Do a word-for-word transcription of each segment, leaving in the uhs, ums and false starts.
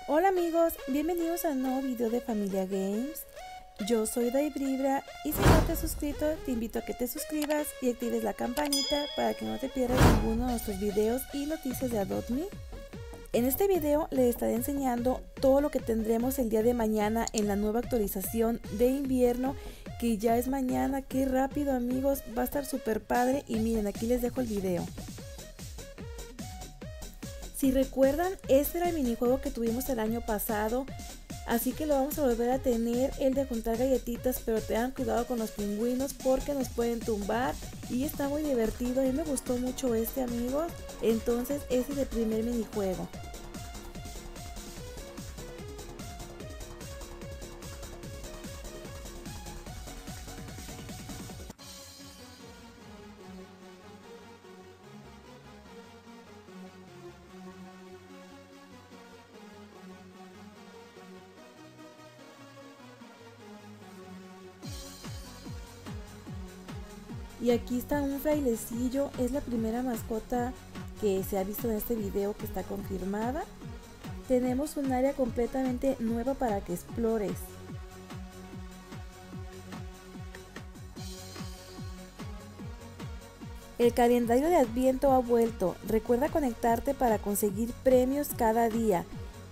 Hola amigos, bienvenidos a un nuevo video de Familia Games. Yo soy Daibribra y si no te has suscrito, te invito a que te suscribas y actives la campanita para que no te pierdas ninguno de nuestros videos y noticias de Adopt Me. En este video les estaré enseñando todo lo que tendremos el día de mañana en la nueva actualización de invierno, que ya es mañana. Qué rápido amigos, va a estar súper padre y miren, aquí les dejo el video. Si recuerdan, este era el minijuego que tuvimos el año pasado, así que lo vamos a volver a tener, el de juntar galletitas, pero tengan cuidado con los pingüinos porque nos pueden tumbar y está muy divertido. A mí me gustó mucho este amigos, entonces ese es el primer minijuego. Y aquí está un frailecillo, es la primera mascota que se ha visto en este video que está confirmada. Tenemos un área completamente nueva para que explores. El calendario de Adviento ha vuelto, recuerda conectarte para conseguir premios cada día.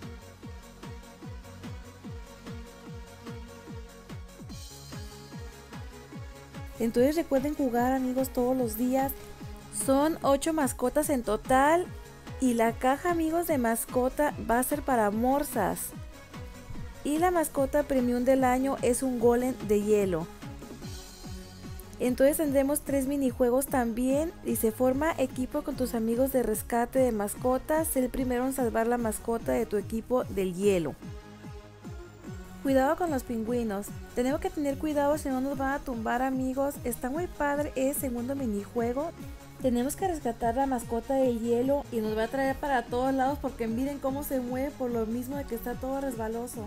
Entonces recuerden jugar amigos todos los días. Son ocho mascotas en total y la caja amigos de mascota va a ser para morsas. Y la mascota premium del año es un golem de hielo. Entonces tendremos tres minijuegos también y se forma equipo con tus amigos de rescate de mascotas. Sé el primero en salvar la mascota de tu equipo del hielo. Cuidado con los pingüinos, tenemos que tener cuidado si no nos van a tumbar amigos. Está muy padre el segundo minijuego. Tenemos que rescatar la mascota de hielo y nos va a traer para todos lados porque miren cómo se mueve por lo mismo de que está todo resbaloso.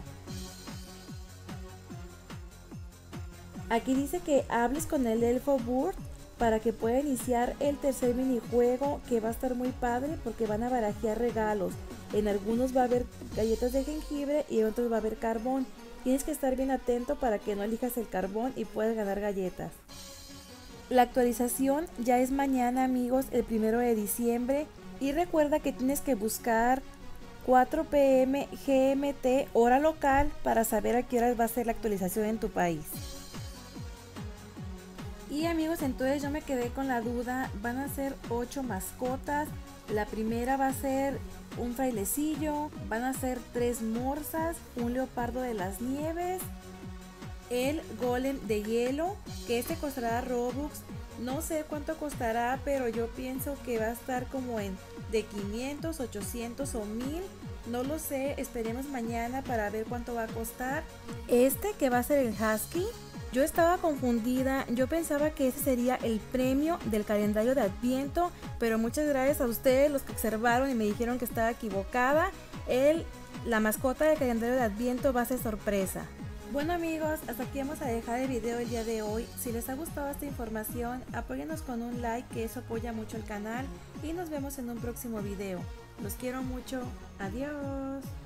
Aquí dice que hables con el elfo Burt para que pueda iniciar el tercer minijuego, que va a estar muy padre porque van a barajear regalos. En algunos va a haber galletas de jengibre y en otros va a haber carbón. Tienes que estar bien atento para que no elijas el carbón y puedas ganar galletas. La actualización ya es mañana amigos, el primero de diciembre. Y recuerda que tienes que buscar cuatro p m G M T hora local para saber a qué horas va a ser la actualización en tu país. Y amigos, entonces yo me quedé con la duda, van a ser ocho mascotas. La primera va a ser un frailecillo, van a ser tres morsas, un leopardo de las nieves, el golem de hielo, que este costará Robux. No sé cuánto costará, pero yo pienso que va a estar como en de quinientos, ochocientos o mil. No lo sé, esperemos mañana para ver cuánto va a costar. Este que va a ser el husky. Yo estaba confundida, yo pensaba que ese sería el premio del calendario de Adviento, pero muchas gracias a ustedes los que observaron y me dijeron que estaba equivocada. El, la mascota del calendario de Adviento va a ser sorpresa. Bueno amigos, hasta aquí vamos a dejar el video el día de hoy. Si les ha gustado esta información, apóyenos con un like, que eso apoya mucho el canal, y nos vemos en un próximo video. Los quiero mucho, adiós.